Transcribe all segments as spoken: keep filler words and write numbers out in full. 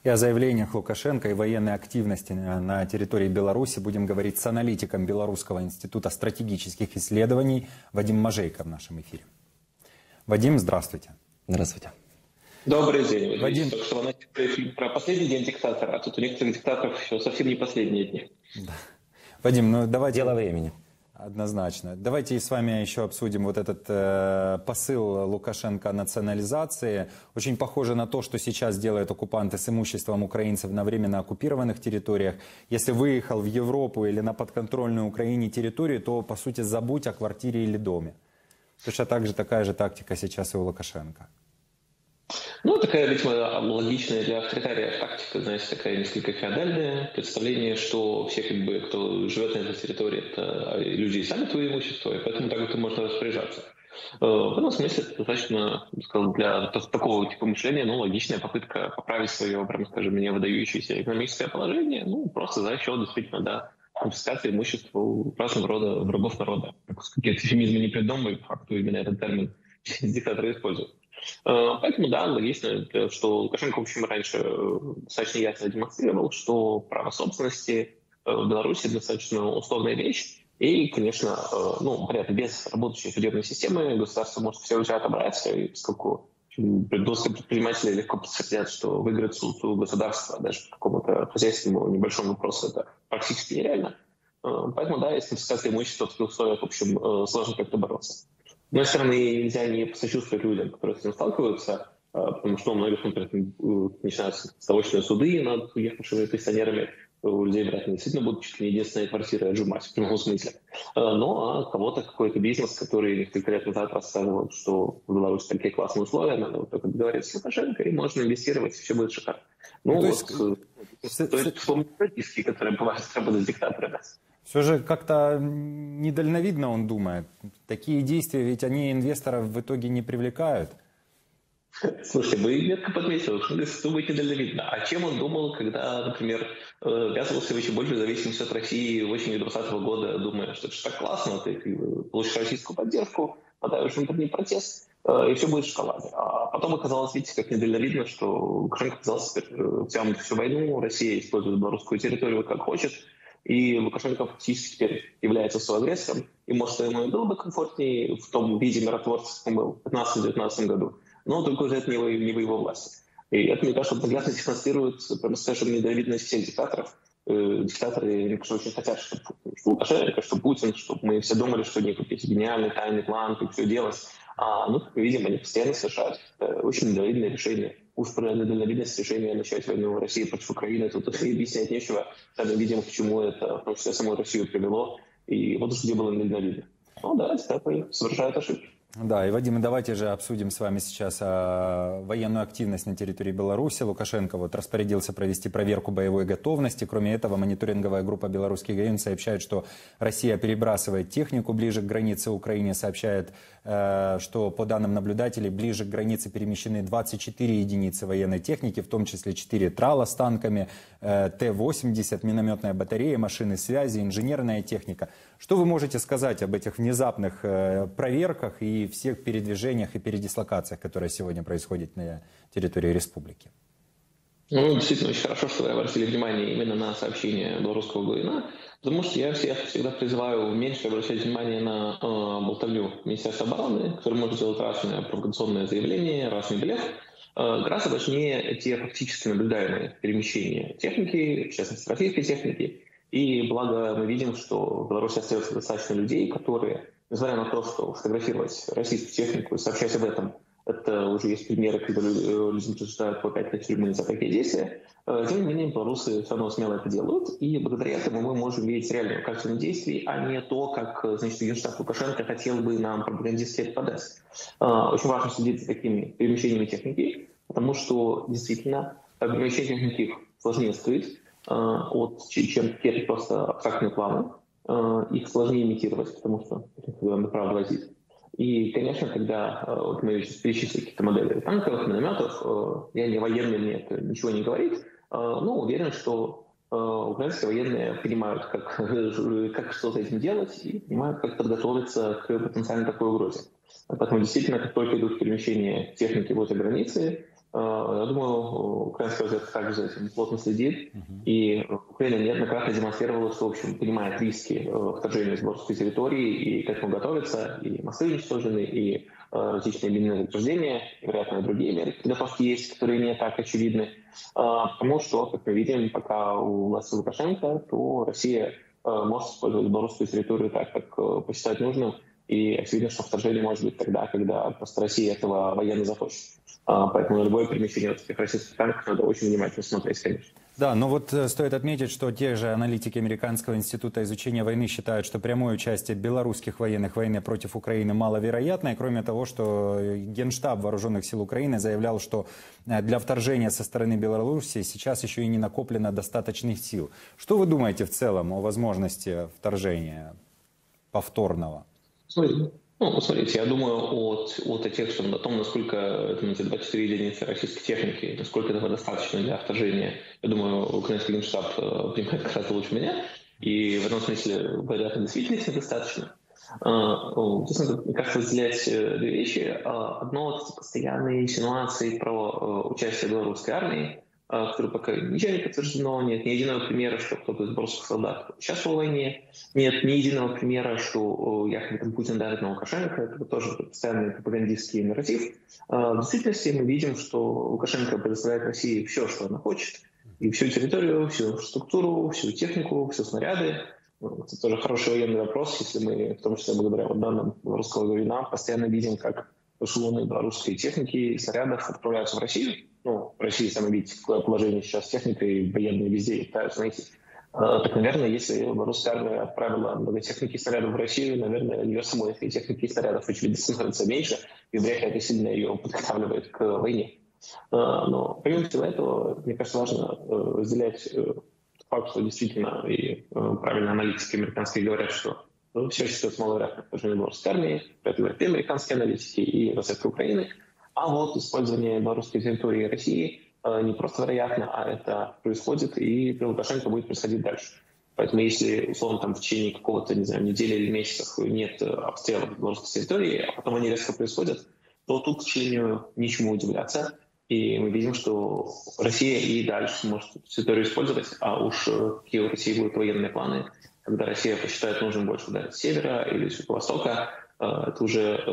И о заявлениях Лукашенко и военной активности на территории Беларуси будем говорить с аналитиком Белорусского института стратегических исследований Вадим Можейко в нашем эфире. Вадим, здравствуйте. Здравствуйте. Добрый день. Вадим. Только что вы начали про последний день диктатора, а тут у некоторых диктаторов еще совсем не последние дни. Да. Вадим, ну давайте... Дело времени. Однозначно. Давайте с вами еще обсудим вот этот э, посыл Лукашенко о национализации. Очень похоже на то, что сейчас делают оккупанты с имуществом украинцев на временно оккупированных территориях. Если выехал в Европу или на подконтрольную Украине территорию, то, по сути, забудь о квартире или доме. Точно так же такая же тактика сейчас и у Лукашенко. Ну, такая, видимо, логичная для авторитария тактика, знаете, такая несколько феодальная. Представление, что все, как бы, кто живет на этой территории, это люди и сами твое имущество, и поэтому так вот и можно распоряжаться. В этом смысле это достаточно, сказал, для такого типа мышления, ну, логичная попытка поправить свое, прямо скажем, не выдающееся экономическое положение, ну, просто за счет, действительно, да, конфискации имущества у разного рода врагов народа. Какие-то эфемизмы не придумывают, по факту именно этот термин диктаторы используют. Поэтому, да, логично, что Лукашенко, в общем, раньше достаточно ясно демонстрировал, что право собственности в Беларуси достаточно условная вещь. И, конечно, ну, понятно, без работающей судебной системы государство может все уже отобрать, и поскольку доступ предприниматели легко подтвердят, что выиграть суд у государства даже по какому-то хозяйственному небольшому вопросу это практически нереально. Поэтому, да, с конфискацией имущества в таких условиях, в общем, сложно как-то бороться. С одной стороны, нельзя не посочувствовать людям, которые с этим сталкиваются, потому что у многих, например, начинаются ставочные суды над уехавшими пенсионерами, у людей, вероятно, действительно будут чуть ли не единственная квартира отжимать, в прямом смысле. Ну, а кого-то какой-то бизнес, который несколько лет назад рассказывал, что в Беларуси такие классные условия, надо вот только договориться с Лукашенко, и можно инвестировать, и все будет шикарно. Ну, ну то есть, вот, с... то есть вспомнить статистики, которые бывают работать с диктаторами. Все же как-то недальновидно он думает. Такие действия, ведь они инвесторов в итоге не привлекают. Слушайте, вы метко подметили, что вы думаете недальновидно. А чем он думал, когда, например, ввязывался в еще большую зависимость от России в осенью двадцатого года, думая, что это же так классно, ты получишь российскую поддержку, подаешь внутренний протест, и все будет в шоколаде. А потом оказалось, видите, как недальновидно, что Лукашенко оказался втянут в всю войну, Россия использует белорусскую территорию как хочет, и Лукашенко фактически теперь является соагрессором, и, может, ему и было бы комфортнее в том виде миротворца, как он был в две тысячи пятнадцатом-девятнадцатом году, но только уже это не в, не в его власти. И это, мне кажется, наглядно демонстрирует, прямо скажем, недовидность всех диктаторов. Э, диктаторы, мне кажется, очень хотят, чтобы, чтобы Лукашенко, чтобы Путин, чтобы мы все думали, что у них есть гениальный тайный план, как все делать. А, ну, как мы видим, они постоянно совершают э, очень недовидные решения. Уж про недальновидность решения начать войну в России против Украины тут и объяснять нечего. Сами видим, к чему это, в том числе, саму Россию привело. И вот уж где было недальновидно. Ну да, диктаторы совершают ошибки. Да, и, Вадим, давайте же обсудим с вами сейчас а, военную активность на территории Беларуси. Лукашенко вот распорядился провести проверку боевой готовности. Кроме этого, мониторинговая группа «Белорусский Гаюн» сообщает, что Россия перебрасывает технику ближе к границе Украины. Сообщает, э, что, по данным наблюдателей, ближе к границе перемещены двадцать четыре единицы военной техники, в том числе четыре трала с танками, э, Т восемьдесят, минометная батарея, машины связи, инженерная техника. Что вы можете сказать об этих внезапных э, проверках и всех передвижениях и передислокациях, которые сегодня происходят на территории республики? Ну, действительно, очень хорошо, что вы обратили внимание именно на сообщение белорусского Гаюна, потому что я всех всегда призываю меньше обращать внимание на э, болтовню Министерства обороны, который может делать разные провокационные заявления, разный блеф. Э, гораздо важнее те фактически наблюдаемые перемещения техники, в частности, российской техники. И благо мы видим, что в Беларуси остается достаточно людей, которые, несмотря на то, что фотографировать российскую технику и сообщать об этом, это уже есть примеры, когда люди присуждают по пять лет тюрьмы за такие действия, тем не менее белорусы все равно смело это делают, и благодаря этому мы можем видеть реальную картину действий, а не то, как, значит, генштаб Лукашенко хотел бы нам пропагандистски это подать. Очень важно следить за такими перемещениями техники, потому что действительно перемещение техники сложнее скрыть, от, чем какие-то просто абстрактные планы. Их сложнее имитировать, потому что это правда возить. И, конечно, когда вот мы сейчас перечислили какие-то модели танков, минометов, я не военный, мне это ничего не говорит, но уверен, что украинские военные понимают, как, как что с этим делать, и понимают, как подготовиться к потенциально такой угрозе. Поэтому действительно, как только идут перемещения техники возле границы, Я думаю, украинская разведка также за этим плотно следит, и Украина неоднократно демонстрировала, что, в общем, понимает риски вторжения с белорусской территории и к этому готовится, и мосты уничтожены, и различные минные заграждения, и, вероятно, и другие меры подготовки есть, которые не так очевидны. Потому что, как мы видим, пока у власти Лукашенко, то Россия может использовать белорусскую территорию так, как посчитает нужным, и очевидно, что вторжение может быть тогда, когда просто Россия этого военно захочет. Поэтому на любое перемещение вот этих российских танков надо очень внимательно смотреть, конечно. Да, но вот стоит отметить, что те же аналитики Американского института изучения войны считают, что прямое участие белорусских военных в войне против Украины маловероятно. И кроме того, что Генштаб Вооруженных сил Украины заявлял, что для вторжения со стороны Беларуси сейчас еще и не накоплено достаточных сил. Что вы думаете в целом о возможности вторжения повторного? Смотрите, ну, смотрите, я думаю от, от тех, что о том, насколько это двадцать четыре единицы российской техники, насколько этого достаточно для вторжения. Я думаю, украинский генштаб понимает гораздо лучше меня. И в этом смысле, вероятно, действительно достаточно. Здесь надо, мне кажется, разделять две вещи. Одно — это постоянные инсинуации про участие белорусской армии, которое пока ничего не подтверждено, нет ни единого примера, что кто-то из белорусских солдат участвовал в войне, нет ни единого примера, что якобы Путин давит на Лукашенко, это тоже постоянный пропагандистский нарратив. В действительности мы видим, что Лукашенко предоставляет России все, что она хочет, и всю территорию, всю инфраструктуру, всю технику, все снаряды. Это тоже хороший военный вопрос, если мы, в том числе благодаря вот данным белорусского война, постоянно видим, как эшелоны белорусской техники и снарядов отправляются в Россию. Ну, в России, сами видите, какое положение сейчас техника и военные везде пытаются найти. Так, наверное, если белорусская армия отправила много техники и снарядов в Россию, наверное, у нее самой этой техники и снарядов, очевидно, становится меньше, и вряд ли это сильно ее подготавливает к войне. Но помимо всего этого, мне кажется, важно разделять факт, что действительно и правильно аналитики американские говорят, что ну, все считается маловероятным вторжение белорусской армии, это говорят и американские аналитики, и разведка Украины. А вот использование белорусской территории России не просто вероятно, а это происходит, и при Лукашенко будет происходить дальше. Поэтому если, условно, там в течение какого-то, не знаю, недели или месяцев нет обстрелов белорусской территории, а потом они резко происходят, то тут, к сожалению, ничему удивляться. И мы видим, что Россия и дальше может эту территорию использовать, а уж какие у России будут военные планы, когда Россия посчитает нужным больше ударить с севера или с юго-востока, это уже,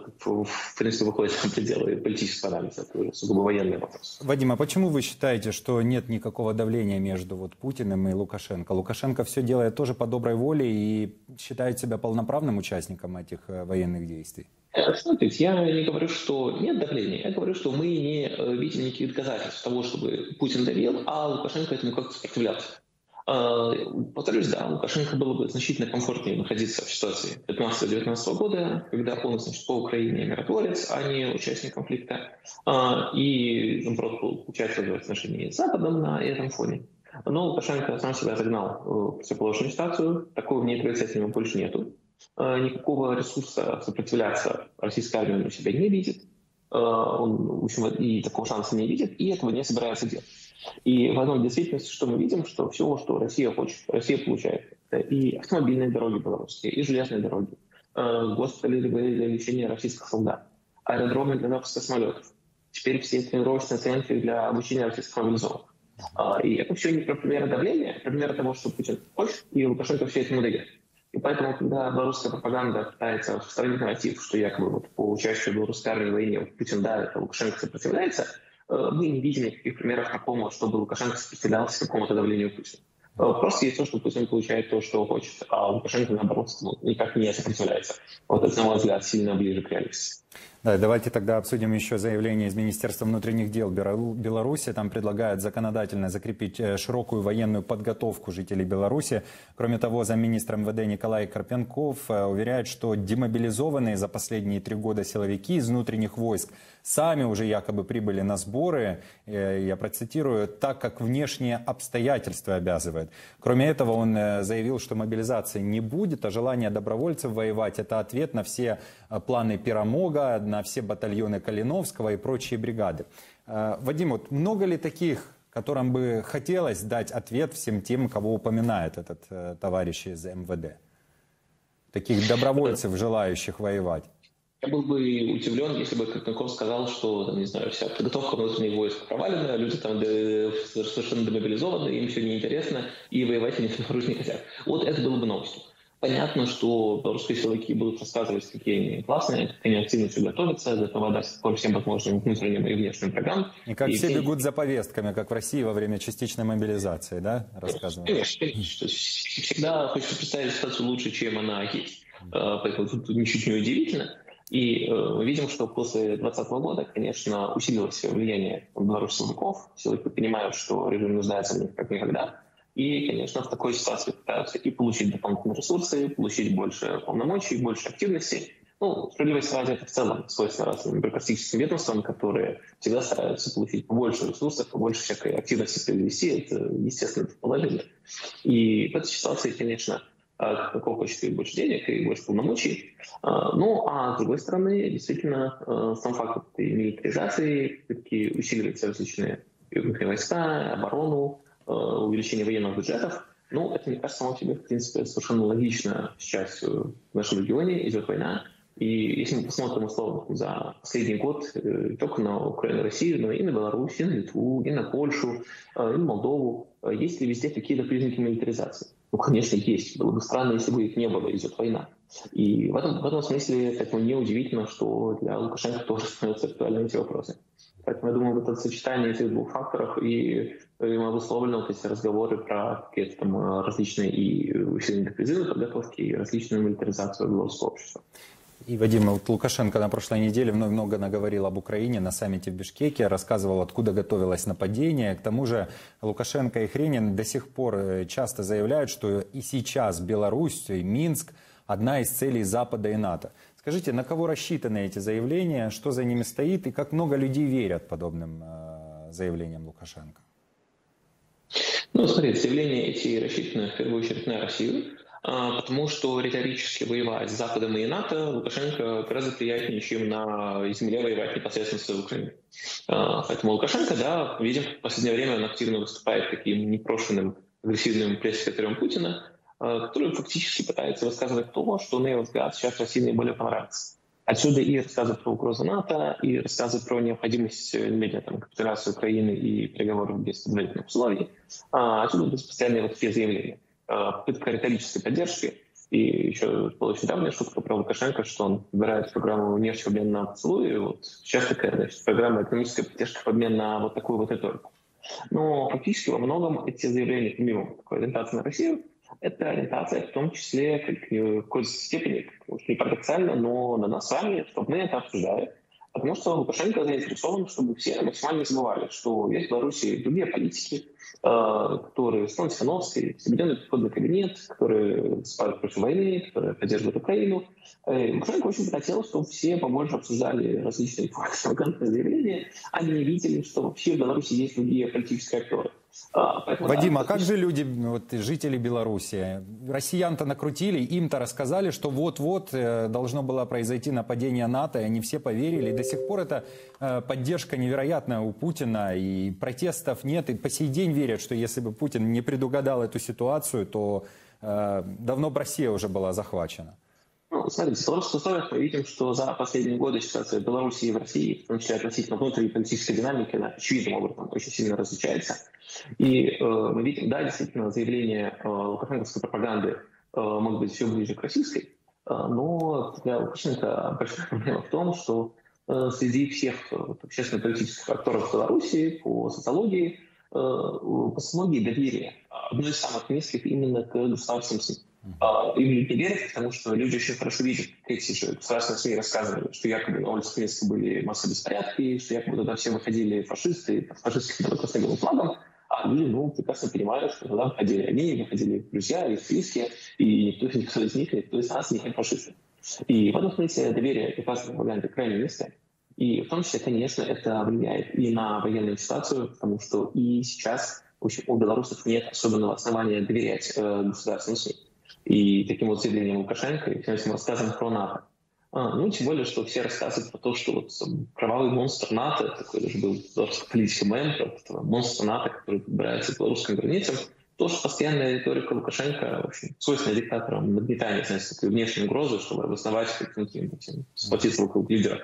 в принципе, выходит за пределы политического анализа, это уже сугубо военный вопрос. Вадим, а почему вы считаете, что нет никакого давления между вот Путиным и Лукашенко? Лукашенко все делает тоже по доброй воле и считает себя полноправным участником этих военных действий? Смотрите, я не говорю, что нет давления, я говорю, что мы не видим никаких доказательств того, чтобы Путин давил, а Лукашенко этому как-то сопротивлялся. Повторюсь, да, Лукашенко было бы значительно комфортнее находиться в ситуации пятнадцатого-девятнадцатого года, когда он, значит, по Украине миротворец, а не участник конфликта, и, наоборот, участвовал в отношении с Западом на этом фоне. Но Лукашенко сам себя загнал в противоположную ситуацию, такого нейтралитета у него больше нету. Никакого ресурса сопротивляться российской армии он у себя не видит, он, в общем, и такого шанса не видит, и этого не собирается делать. И в одной действительности, что мы видим, что все, что Россия хочет, Россия получает. Это и автомобильные дороги белорусские, и железные дороги, госпитали для лечения российских солдат, аэродромы для запуска самолетов, теперь все тренировочные центры для обучения российских мобилизованных. И это все не про примеры давления, а примеры того, что Путин хочет, и Лукашенко все этому дает. И поэтому, когда белорусская пропаганда пытается устранить нарратив, что якобы вот по участию белорусской армии в войне Путин давит, а Лукашенко сопротивляется, мы не видим никаких примеров такого, чтобы Лукашенко сопротивлялся какому-то давлению Путина. Просто есть то, что Путин получает то, что хочет, а Лукашенко, наоборот, никак не сопротивляется. Вот это, на мой взгляд, сильно ближе к реальности. Да, давайте тогда обсудим еще заявление из Министерства внутренних дел Беларуси. Там предлагают законодательно закрепить широкую военную подготовку жителей Беларуси. Кроме того, замминистра эм вэ дэ Николай Карпенков уверяет, что демобилизованные за последние три года силовики из внутренних войск сами уже якобы прибыли на сборы, я процитирую, так как внешние обстоятельства обязывают. Кроме этого, он заявил, что мобилизации не будет, а желание добровольцев воевать – это ответ на все планы Пиромога, на все батальоны Калиновского и прочие бригады. Вадим, вот много ли таких, которым бы хотелось дать ответ всем тем, кого упоминает этот товарищ из эм вэ дэ? Таких добровольцев, желающих воевать? Я был бы удивлен, если бы Картенков сказал, что, там, не знаю, вся подготовка внутренних войск провалена, люди там совершенно демобилизованы, им все неинтересно, и воевать они не хотят. Вот это было бы новостью. Понятно, что белорусские силовики будут рассказывать, какие они классные, как они активно все готовятся, готовы дать по всем возможным внутренним и внешним программам. И как и все все бегут за повестками, как в России во время частичной мобилизации, да, рассказывают? Конечно, конечно. Всегда хочется представить ситуацию лучше, чем она есть. Поэтому тут ничуть не удивительно. И мы видим, что после двадцатого года, конечно, усилилось влияние белорусских силовиков. Силовики понимают, что режим нуждается в них как никогда. И, конечно, в такой ситуации пытаются и получить дополнительные ресурсы, получить больше полномочий, больше активности. Ну, справедливость ради, это в целом свойственно разным бюрократическим ведомствам, которые всегда стараются получить побольше ресурсов, побольше всякой активности привести. Это, естественно, положение. И в этой ситуации, конечно, Картенков хочет и больше денег, и больше полномочий. Ну, а с другой стороны, действительно, сам факт этой милитаризации, все-таки усиливаются различные крупные войска, оборону, увеличение военных бюджетов. Ну, это, мне кажется, само себе, в принципе, совершенно логично. Сейчас в нашем регионе идет война. И если мы посмотрим, условно, за последний год не только на Украину и Россию, но и на Беларусь, и на Литву, и на Польшу, и на Молдову, есть ли везде какие-то признаки милитаризации? Ну, конечно, есть. Было бы странно, если бы их не было, идет война. И в этом, в этом смысле как бы неудивительно, что для Лукашенко тоже становятся актуальными эти вопросы. Поэтому я думаю, вот это сочетание этих двух факторов и, и обусловлено вот эти разговоры про какие-то там различные и усиленные призывы подготовки, и различную милитаризацию белорусского общества. И, Вадим, вот Лукашенко на прошлой неделе много наговорил об Украине на саммите в Бишкеке, рассказывал, откуда готовилось нападение. К тому же Лукашенко и Хренин до сих пор часто заявляют, что и сейчас Беларусь, и Минск – одна из целей Запада и НАТО. Скажите, на кого рассчитаны эти заявления, что за ними стоит, и как много людей верят подобным э, заявлениям Лукашенко? Ну, смотрите, заявления эти рассчитаны в первую очередь на Россию, потому что риторически воевать с Западом и НАТО Лукашенко гораздо приятнее, чем на земле воевать непосредственно в Украине. Поэтому Лукашенко, да, видим, в последнее время он активно выступает таким непрошенным, агрессивным пресс-секретарем Путина, который фактически пытается высказывать то, что, на его взгляд, сейчас России наиболее понравится. Отсюда и рассказы про угрозу НАТО, и рассказы про необходимость немедленной капитуляции Украины и переговоров без предварительных условий. Отсюда будут постоянные вот все заявления. Попытка риторической поддержки. И еще была очень давняя шутка про Лукашенко, что он выбирает программу «Нефть в обмен на поцелуй». Вот сейчас такая, значит, программа экономической поддержки в обмен на вот такую вот риторику. Но фактически во многом эти заявления, помимо такой ориентации на Россию, это ориентация в том числе, как в какой-то степени, не парадоксально, но на нас с вами, чтобы мы это обсуждали. Потому что Лукашенко заинтересован, чтобы все максимально забывали, что есть в Беларуси другие политики, которые Стан Тихановский, Соединенный переходный кабинет, которые выступают против войны, которые поддерживают Украину. Лукашенко очень хотел, чтобы все побольше обсуждали различные пропагандные заявления, а не видели, что вообще в Беларуси есть другие политические актеры. Поэтому, Вадим, да, а как же люди, вот, жители Беларуси? Россиян-то накрутили, им-то рассказали, что вот-вот должно было произойти нападение НАТО, и они все поверили. И до сих пор эта поддержка невероятная у Путина, и протестов нет. И по сей день верят, что если бы Путин не предугадал эту ситуацию, то э, давно бы Россия уже была захвачена. Ну, смотрите, в белорусских условиях мы видим, что за последние годы ситуация в Беларуси и в России, в том числе относительно внутренней политической динамики, она очевидным образом очень сильно различается. И э, мы видим, да, действительно, заявления э, лукашенковской пропаганды э, могут быть все ближе к российской, э, но для Лукашенко большая проблема в том, что э, среди всех э, общественно-политических акторов в Беларуси по социологии, э, по социологии доверие одно из самых низких именно к государственным СМИ. Uh, им люди не верят, потому что люди очень хорошо видят, как эти же государственные СМИ рассказывали, что якобы на улицах Минска были массовые беспорядки, что якобы туда все выходили фашисты, под фашистским красно-белым флагом, а люди, ну, прекрасно понимают, что туда выходили они, выходили друзья, их близкие, и никто, никто из них, никто из нас не фашисты. И в этом смысле доверие к классной пропаганде крайне низкое. И в том числе, конечно, это влияет и на военную ситуацию, потому что и сейчас в общем, у белорусов нет особенного основания доверять э, государственным СМИ. И таким вот заявлением Лукашенко и всем этим рассказам про НАТО. А, ну, тем более, что все рассказы про то, что вот кровавый монстр НАТО, такой даже был белорусский политический мем, монстр НАТО, который подбирается к белорусским границам, тоже постоянная риторика Лукашенко, в общем, свойственная диктаторам нагнетание, знаете, такой внешней угрозы, чтобы обосновать каким-нибудь, сплотиться вокруг лидера.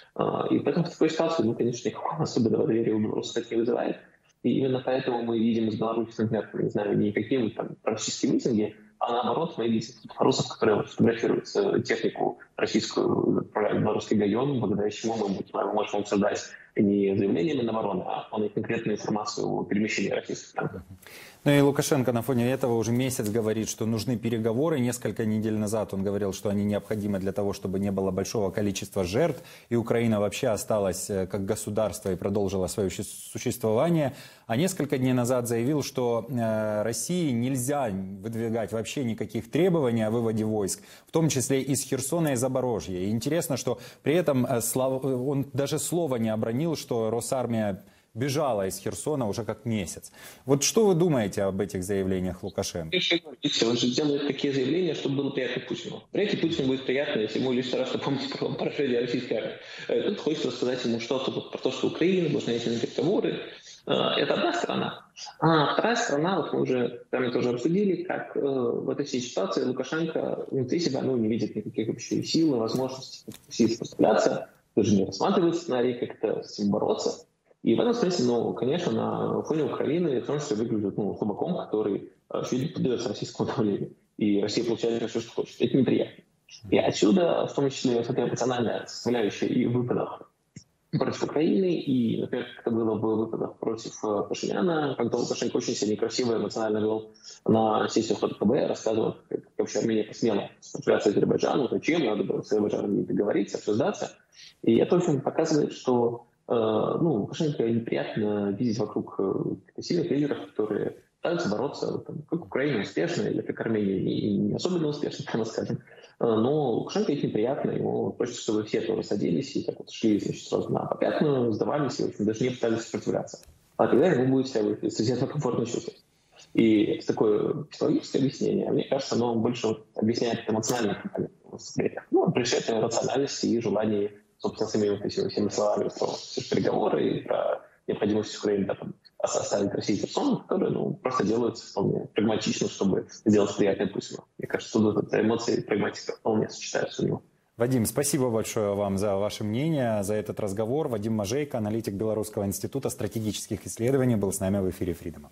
И поэтому в такой ситуации, ну, конечно, никакого особенного доверия у белорусов не вызывает. И именно поэтому мы видим из Беларуси, например, не знаю, не какие-нибудь там российские митинги, а наоборот мы видим белорусов, которые фотографируют технику российскую, отправляют в белорусский район, благодаря чему мы можем обсуждать не заявления Минобороны, а вполне конкретную информацию о перемещении российских танков. Ну и Лукашенко на фоне этого уже месяц говорит, что нужны переговоры. Несколько недель назад он говорил, что они необходимы для того, чтобы не было большого количества жертв. И Украина вообще осталась как государство и продолжила свое существование. А несколько дней назад заявил, что э, России нельзя выдвигать вообще никаких требований о выводе войск, в том числе из Херсона и Запорожья. И интересно, что при этом э, слав... он даже слова не обронил, что Росармия бежала из Херсона уже как месяц. Вот что вы думаете об этих заявлениях Лукашенко? Он же делает такие заявления, чтобы было приятно Путину. Вряд ли Путину будет приятно, если ему лишний раз напомнить про поражение российской армии. Тут хочется рассказать ему что-то про то, что Украина должна идти на переговоры. Это одна сторона. А вторая сторона, вот мы уже с вами тоже обсудили, как э, в этой всей ситуации Лукашенко внутри себя ну, не видит никаких вообще сил и возможностей сопротивляться, даже не рассматривает сценарий, как-то с этим бороться. И в этом смысле, ну, конечно, на фоне Украины в том числе выглядит ну, слабаком, который очевидно поддается российскому давлению. И Россия получает все, что хочет. Это неприятно. И отсюда, в том числе, вот эта эмоциональная составляющая и в выпадах против Украины, и, например, как это было в выпадах против Пашиняна, когда Лукашенко очень сильно красиво эмоционально вел на сессию ФКБ, рассказывал, как вообще Армения посмела сопротивляться Азербайджану, зачем надо было с Азербайджаном договориться, обсуждаться. И это, в общем, показывает, что э, ну, Лукашенко неприятно видеть вокруг сильных лидеров, которые пытаются бороться, там, как Украина успешно, или как Армения не, не особенно успешно, прямо скажем. Но Лукашенко их неприятно, ему хочется, чтобы все тоже садились и так вот шли значит, сразу на попятную, сдавались и в общем, даже не пытались сопротивляться. А тогда ему будет себя среди этого комфортно чувствовать. И это такое психологическое объяснение, а мне кажется, оно больше вот объясняет эмоциональный компонент восприятия. Ну, превышает рациональность и желание, собственно, самими всеми словами про переговоры и про необходимость Украины да, там, оставить России персоны, которые ну, просто делаются вполне прагматично, чтобы сделать приятное Путину. Мне кажется, тут эта эмоция и прагматика вполне сочетаются у него. Вадим, спасибо большое вам за ваше мнение, за этот разговор. Вадим Можейко, аналитик Белорусского института стратегических исследований, был с нами в эфире Фридома.